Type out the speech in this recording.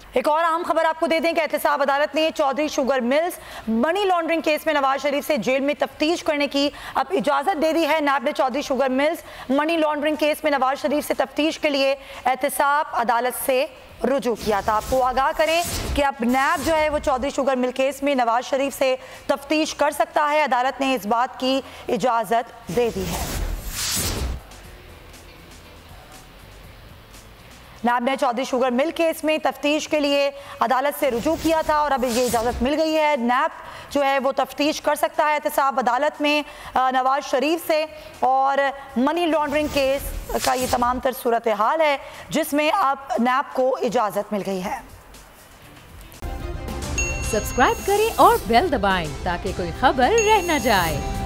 एक और अहम खबर आपको दे दें कि एहतसाब अदालत ने Chaudhry sugar mills money laundering case में नवाज शरीफ से जेल में तफ्तीश करने की अब इजाज़त दे दी है। नैब ने Chaudhry sugar mills money laundering case में नवाज शरीफ से तफ्तीश के लिए एहतसाब अदालत से रुजू किया था। आपको आगाह करें कि अब नैब जो है वो चौधरी शुगर मिल केस में नवाज शरीफ से तफ्तीश कर सकता है। अदालत ने इस बात की इजाज़त दे दी है। नैब ने चौधरी शुगर मिल केस में तफ्तीश के लिए अदालत से रुजू किया था और अब ये इजाज़त मिल गई है। नैब जो है वो तफ्तीश कर सकता है एहतसाब अदालत में नवाज शरीफ से, और मनी लॉन्ड्रिंग केस का ये तमाम तर सूरत हाल है जिसमें अब नैब को इजाज़त मिल गई है। सब्सक्राइब करें और बेल दबाएं ताकि कोई खबर रह न जाए।